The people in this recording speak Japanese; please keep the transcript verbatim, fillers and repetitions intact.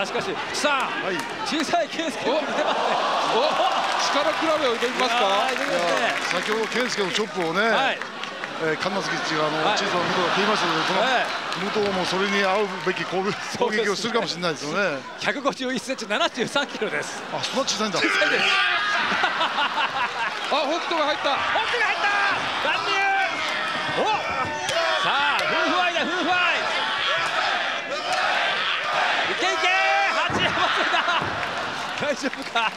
あ、しかしさあ、はい、小さい圭介も似てますね。 お、力比べを挑みますか。 先ほど圭介のチョップをね、はい、えー、神奈月があの小さな武藤が切りましたけど、この武藤もそれに合うべき攻撃をするかもしれないですよね。 ひゃくごじゅういっセンチ、ななじゅうさんキロです。 あ、そんな小さいんだ。 小さいです。 あ、北斗が入った。 北斗が入った。乱入。お、さあ、フーフワイだ、フーフワイ。いけいけ、八山瀬だ。大丈夫か。